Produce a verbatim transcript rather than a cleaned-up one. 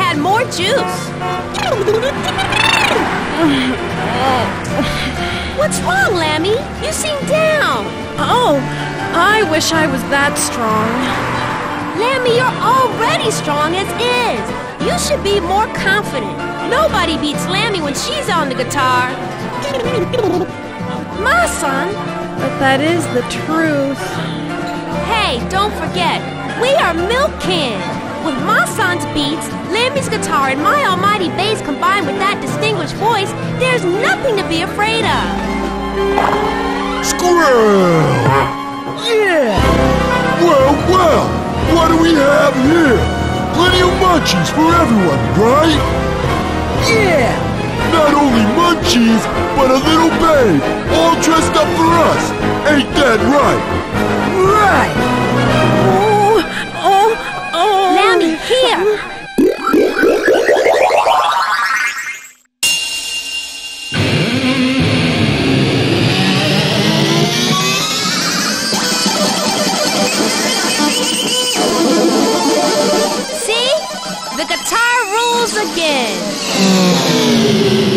had more juice. What's wrong, Lammy? You seem down. Oh, I wish I was that strong. Lammy, you're already strong as is. You should be more confident. Nobody beats Lammy when she's on the guitar. My son. But that is the truth. Hey, don't forget, we are Milk Can. With my son's beats, Lammy's guitar, and my almighty bass combined with that distinguished voice, there's nothing to be afraid of. Squirrel! Yeah! Well, well, what do we have here? Plenty of munchies for everyone, right? Yeah! Not only munchies, but a little babe, all dressed up for us. Ain't that right? Right! Oh, oh, oh! Lammy, here! See? The guitar rules again.